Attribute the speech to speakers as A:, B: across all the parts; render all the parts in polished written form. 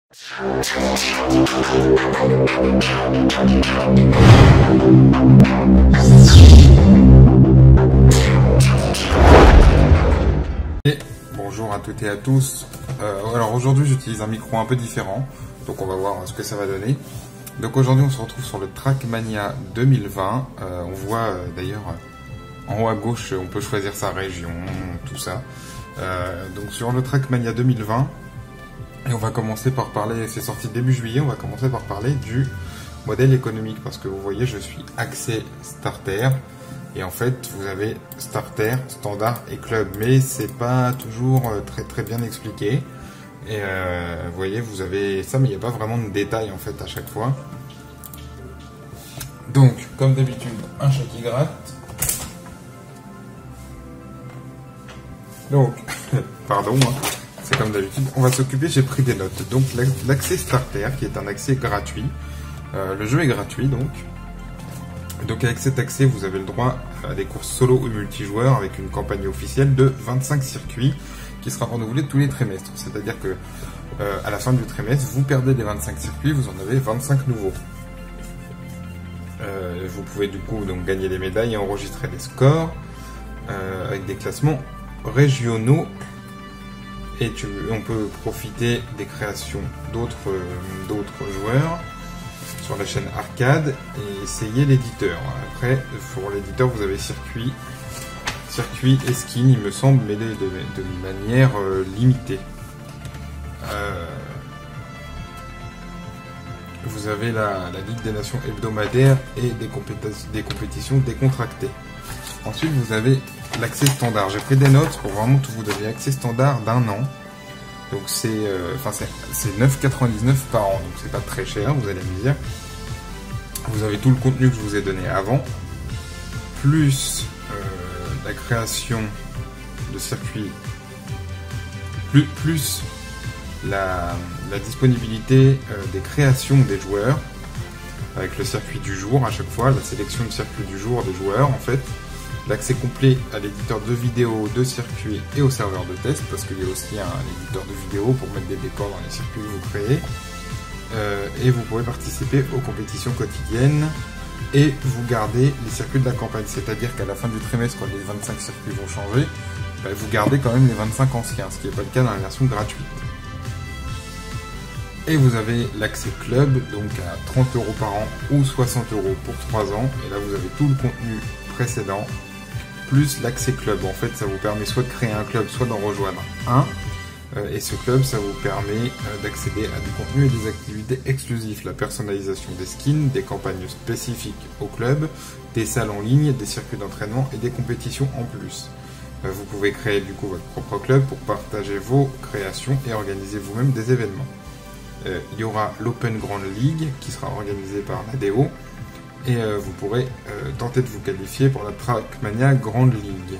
A: Et bonjour à toutes et à tous. Alors aujourd'hui j'utilise un micro un peu différent, donc on va voir ce que ça va donner. Donc aujourd'hui on se retrouve sur le Trackmania 2020. On voit d'ailleurs en haut à gauche on peut choisir sa région, tout ça. Donc sur le Trackmania 2020, et on va commencer par parler, c'est sorti début juillet, on va commencer par parler du modèle économique, parce que vous voyez je suis axé starter. Et en fait, vous avez starter, standard et club, mais c'est pas toujours très bien expliqué. Et vous voyez, vous avez ça, mais il n'y a pas vraiment de détails en fait à chaque fois. Donc, comme d'habitude, un chat qui gratte. Donc, pardon, c'est comme d'habitude. On va s'occuper. J'ai pris des notes. Donc, l'accès starter, qui est un accès gratuit. Le jeu est gratuit, donc. Donc avec cet accès, vous avez le droit à des courses solo ou multijoueurs avec une campagne officielle de 25 circuits qui sera renouvelée tous les trimestres. C'est-à-dire que à la fin du trimestre, vous perdez les 25 circuits, vous en avez 25 nouveaux. Vous pouvez du coup donc gagner des médailles et enregistrer des scores avec des classements régionaux. Et on peut profiter des créations d'autres joueurs sur la chaîne arcade et essayer l'éditeur. Après, pour l'éditeur, vous avez circuit et skin, il me semble, mais de manière limitée. Vous avez la Ligue des Nations hebdomadaire et des compétitions décontractées. Ensuite, vous avez l'accès standard. J'ai pris des notes pour vraiment tout vous donner. Accès standard d'1 an. Donc c'est 9,99 par an, donc c'est pas très cher, vous allez me dire. Vous avez tout le contenu que je vous ai donné avant, plus la création de circuits, plus la disponibilité des créations des joueurs, avec le circuit du jour à chaque fois, la sélection de circuit du jour des joueurs en fait. L'accès complet à l'éditeur de vidéos, de circuits et au serveur de test, parce qu'il y a aussi un éditeur de vidéos pour mettre des décors dans les circuits que vous créez. Et vous pourrez participer aux compétitions quotidiennes et vous gardez les circuits de la campagne. C'est-à-dire qu'à la fin du trimestre, quand les 25 circuits vont changer, vous gardez quand même les 25 anciens, ce qui n'est pas le cas dans la version gratuite. Et vous avez l'accès club, donc à 30 € par an ou 60 € pour 3 ans. Et là, vous avez tout le contenu précédent, plus l'accès club. En fait, ça vous permet soit de créer un club, soit d'en rejoindre un. Et ce club, ça vous permet d'accéder à du contenu et des activités exclusives. La personnalisation des skins, des campagnes spécifiques au club, des salles en ligne, des circuits d'entraînement et des compétitions en plus. Vous pouvez créer du coup votre propre club pour partager vos créations et organiser vous-même des événements. Il y aura l'Open Grand League qui sera organisé par l'ADO. Et vous pourrez tenter de vous qualifier pour la Trackmania Grand League.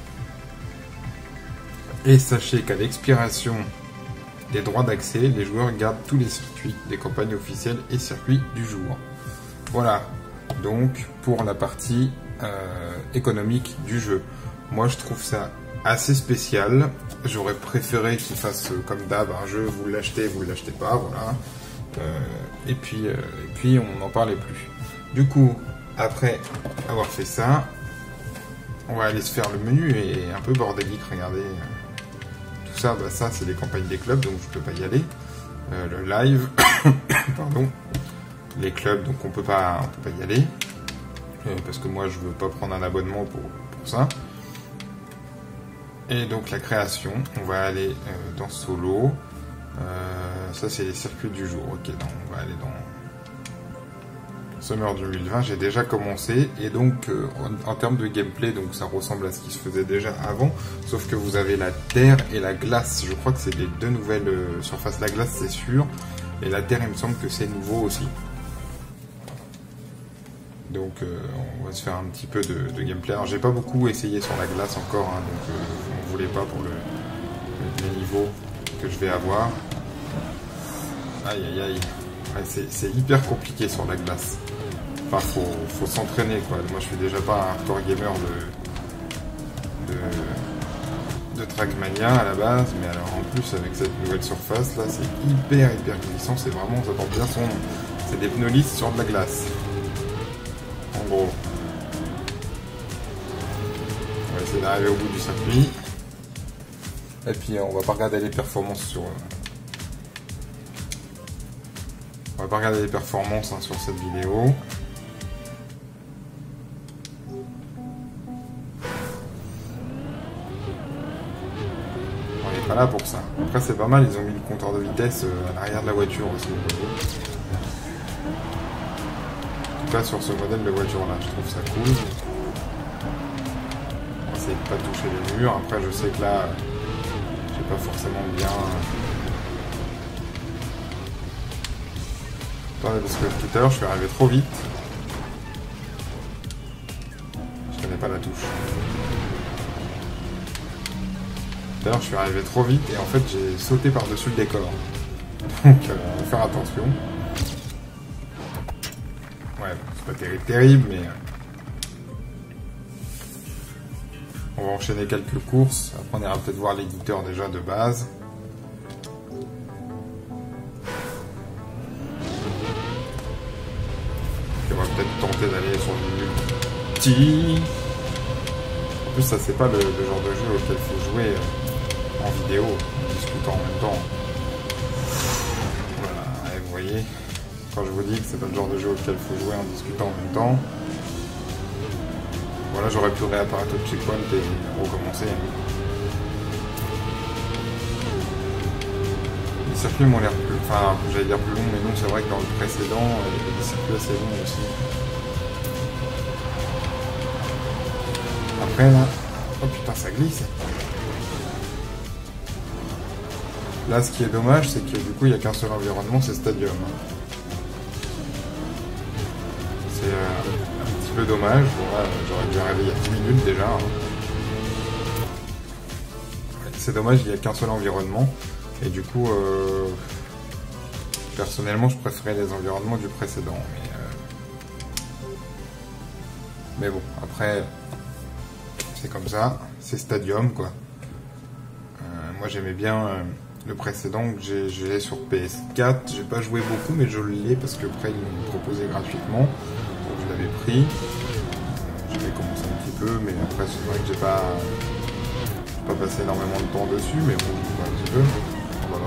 A: Et sachez qu'à l'expiration des droits d'accès, les joueurs gardent tous les circuits des campagnes officielles et circuits du jour. Voilà, donc pour la partie économique du jeu. Moi je trouve ça assez spécial. J'aurais préféré qu'ils fassent comme d'hab un jeu, vous l'achetez pas, voilà. Et puis on n'en parlait plus. Du coup, après avoir fait ça, on va aller se faire le menu et un peu bordélique, regardez. Tout ça, ça c'est les campagnes des clubs, donc je peux pas y aller. Le live, pardon. Les clubs, donc on peut pas y aller. Parce que moi je veux pas prendre un abonnement pour ça. Et donc la création, on va aller dans solo. Ça c'est les circuits du jour. Ok, donc on va aller dans Summer 2020, j'ai déjà commencé et donc en termes de gameplay, donc ça ressemble à ce qui se faisait déjà avant, sauf que vous avez la terre et la glace. Je crois que c'est les deux nouvelles surfaces. La glace c'est sûr, et la terre il me semble que c'est nouveau aussi. Donc on va se faire un petit peu de gameplay. Alors j'ai pas beaucoup essayé sur la glace encore, hein, donc on voulait pas pour les niveaux que je vais avoir. Aïe aïe aïe. Ouais, c'est hyper compliqué sur la glace. Enfin, faut s'entraîner quoi. Moi je suis déjà pas un hardcore gamer de de Trackmania à la base, mais alors en plus avec cette nouvelle surface là, c'est hyper glissant, c'est vraiment, ça porte bien son nom. C'est des pneus lisses sur de la glace. En gros. On va essayer d'arriver au bout du circuit. Et puis on va pas regarder les performances sur... On va pas regarder les performances sur cette vidéo. On n'est pas là pour ça. Après c'est pas mal, ils ont mis le compteur de vitesse à l'arrière de la voiture aussi. En tout cas sur ce modèle de voiture là, je trouve ça cool. On va essayer de pas toucher les murs. Après je sais que là, j'ai pas forcément bien... Attendez, parce que tout à l'heure je suis arrivé trop vite. Je connais pas la touche. Tout à l'heure je suis arrivé trop vite et en fait j'ai sauté par-dessus le décor. Donc on va faire attention. Ouais, c'est pas terrible, mais... On va enchaîner quelques courses. Après on ira peut-être voir l'éditeur déjà de base. On va peut-être tenter d'aller sur le multi. En plus ça c'est pas le genre de jeu auquel il faut jouer en vidéo, en discutant en même temps. Voilà, et vous voyez, quand je vous dis que c'est pas le genre de jeu auquel il faut jouer en discutant en même temps, voilà, j'aurais pu réapparaître au checkpoint et recommencer. Les circuits m'ont l'air plus... Enfin, j'allais dire plus long, mais non, c'est vrai que dans le précédent, il y avait des circuits assez longs aussi. Après, là... Oh putain, ça glisse. Là, ce qui est dommage, c'est que du coup, il n'y a qu'un seul environnement, c'est Stadium. C'est un petit peu dommage. Bon, là, j'aurais dû arriver il y a 10 minutes déjà. C'est dommage, il n'y a qu'un seul environnement. Et du coup, personnellement, je préférais les environnements du précédent. Mais bon, après, c'est comme ça. C'est Stadium, quoi. Moi, j'aimais bien le précédent que j'ai sur PS4. J'ai pas joué beaucoup, mais je l'ai parce que après, ils m'ont proposé gratuitement. Donc, je l'avais pris. J'avais commencé un petit peu, mais après, c'est vrai que j'ai pas passé énormément de temps dessus, mais bon, je joue un petit peu. Voilà.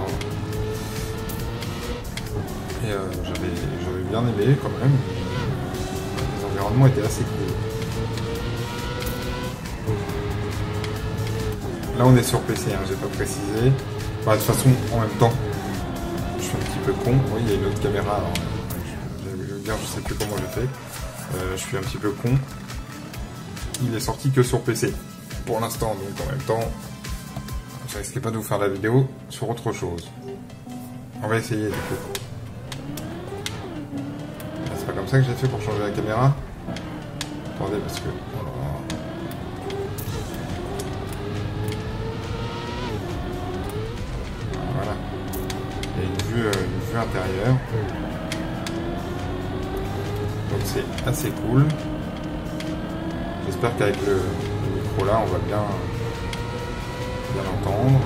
A: Et j'avais bien aimé quand même. Les environnements étaient assez cool. Là on est sur PC, hein, j'ai pas précisé. Bah, de toute façon, en même temps, je suis un petit peu con. Oui, il y a une autre caméra. Alors, je sais plus comment j'ai fait. Je suis un petit peu con. Il est sorti que sur PC pour l'instant, donc en même temps, je risquais pas de vous faire la vidéo sur autre chose. On va essayer du coup. C'est pas comme ça que j'ai fait pour changer la caméra. Attendez, parce que... Voilà. Il y a une vue intérieure. Donc c'est assez cool. J'espère qu'avec le micro là, on va bien l'entendre.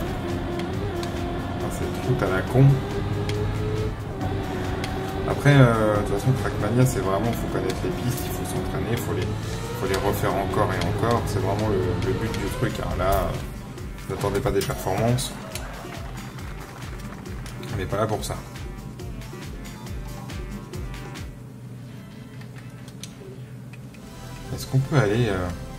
A: C'est tout à la con. Après, de toute façon, Trackmania, c'est vraiment, il faut connaître les pistes, il faut s'entraîner, il faut les refaire encore et encore. C'est vraiment le but du truc. Hein. Là, n'attendez pas des performances. On n'est pas là pour ça. Est-ce qu'on peut aller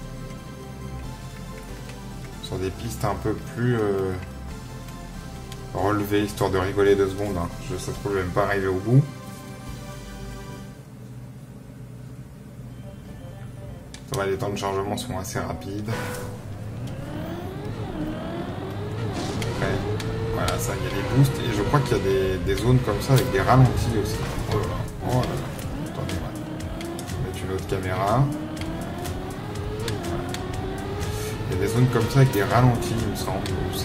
A: sur des pistes un peu plus relevées, histoire de rigoler 2 secondes, hein. Ça se trouve, je vais même pas arriver au bout. Ça va, les temps de chargement sont assez rapides. Après, voilà, ça, il y a des boosts, et je crois qu'il y a des zones comme ça avec des ralentis aussi. Oh là là, oh là là. Attendez, on va mettre une autre caméra. Il y a des zones comme ça avec des ralentis, il me semble, aussi.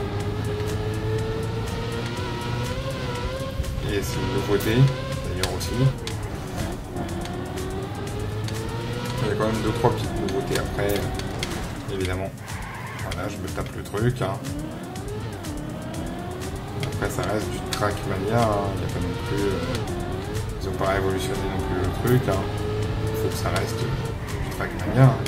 A: Et c'est une nouveauté, d'ailleurs aussi. Il y a quand même 2-3 petites nouveautés après, évidemment. Voilà, je me tape le truc. Hein. Après, ça reste du Trackmania. Hein. Il n'y a pas non plus... ils n'ont pas révolutionné non plus le truc. Hein. Il faut que ça reste du Trackmania. Hein.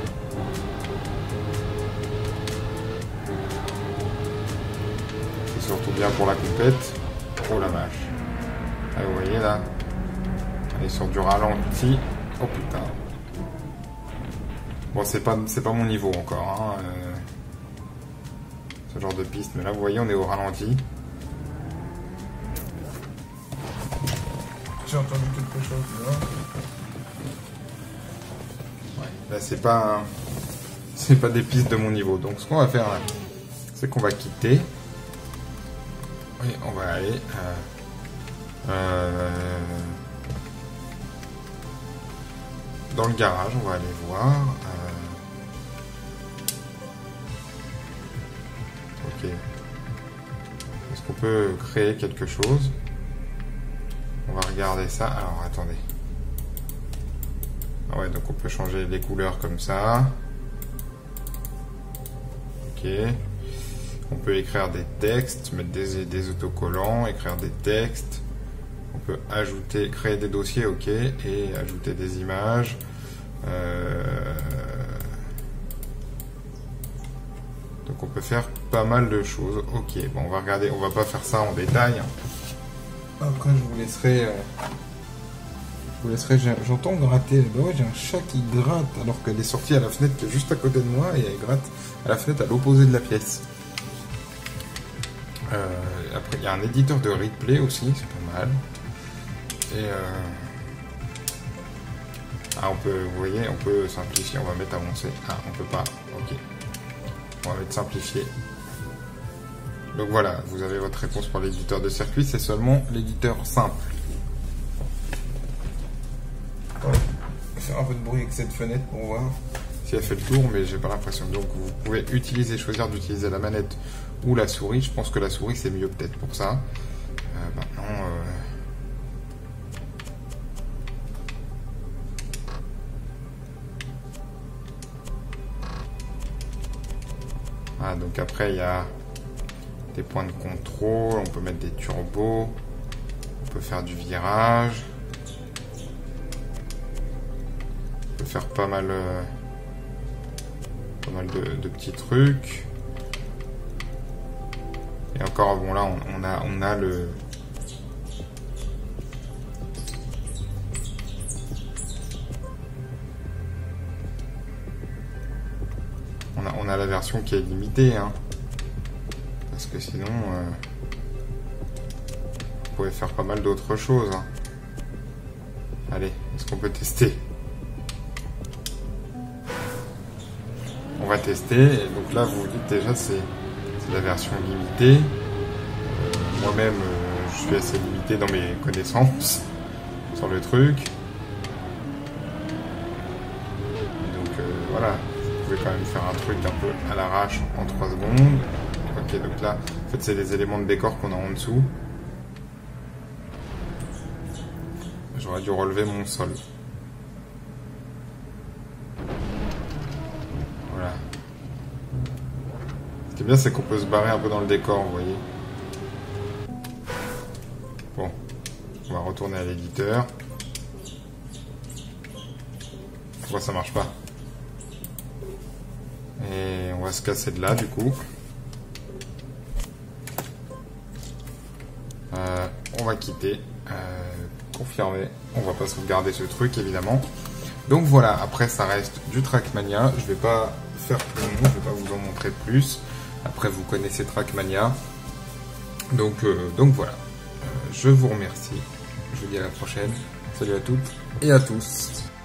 A: C'est surtout bien pour la compète. Oh la vache. Ah, vous voyez là, elle est sur du ralenti. Oh putain. Bon, c'est pas mon niveau encore. Hein. Ce genre de piste. Mais là, vous voyez, on est au ralenti.
B: J'ai entendu quelque chose là.
A: Ouais, là, c'est pas des pistes de mon niveau. Donc, ce qu'on va faire là, c'est qu'on va quitter. Oui, on va aller... dans le garage, on va aller voir. Ok. Est-ce qu'on peut créer quelque chose? On va regarder ça. Alors, attendez. Ah ouais, donc on peut changer les couleurs comme ça. Ok. On peut écrire des textes, mettre des autocollants, écrire des textes. On peut ajouter, créer des dossiers, ok, et ajouter des images. Donc on peut faire pas mal de choses. Ok, bon, on va regarder, on va pas faire ça en détail. Après, je vous laisserai, j'entends gratter. Ben ouais, j'ai un chat qui gratte alors qu'elle est sortie à la fenêtre qui est juste à côté de moi et elle gratte à la fenêtre à l'opposé de la pièce. Après, il y a un éditeur de replay aussi, c'est pas mal. Et ah, on peut, vous voyez, on peut simplifier. On va mettre avancé. Ah, on peut pas. Ok. On va mettre simplifié. Donc voilà, vous avez votre réponse pour l'éditeur de circuit. C'est seulement l'éditeur simple.
B: On va faire un peu de bruit avec cette fenêtre pour voir
A: si elle fait le tour, mais j'ai pas l'impression. Donc vous pouvez choisir d'utiliser la manette ou la souris. Je pense que la souris c'est mieux peut-être pour ça. Maintenant, ah, donc après il y a des points de contrôle. On peut mettre des turbos. On peut faire du virage. On peut faire pas mal de petits trucs. Et encore, bon là, on a le... On a la version qui est limitée, hein. Parce que sinon, vous pouvez faire pas mal d'autres choses. Hein. Allez, est-ce qu'on peut tester? On va tester. Et donc là, vous dites déjà, c'est la version limitée. Moi-même, je suis assez limité dans mes connaissances sur le truc. Donc voilà, vous pouvez quand même faire un truc un peu à l'arrache en 3 secondes. Ok, donc là, en fait, c'est les éléments de décor qu'on a en dessous. J'aurais dû relever mon sol. Voilà. Ce qui est bien, c'est qu'on peut se barrer un peu dans le décor, vous voyez. Bon, on va retourner à l'éditeur. Pourquoi ça marche pas? Et on va se casser de là, du coup. On va quitter. Confirmer. On va pas sauvegarder ce truc, évidemment. Donc voilà, après ça reste du Trackmania. Je vais pas faire plus long, je vais pas vous en montrer plus. Après, vous connaissez Trackmania. Donc voilà. Je vous remercie. Je vous dis à la prochaine. Salut à toutes et à tous.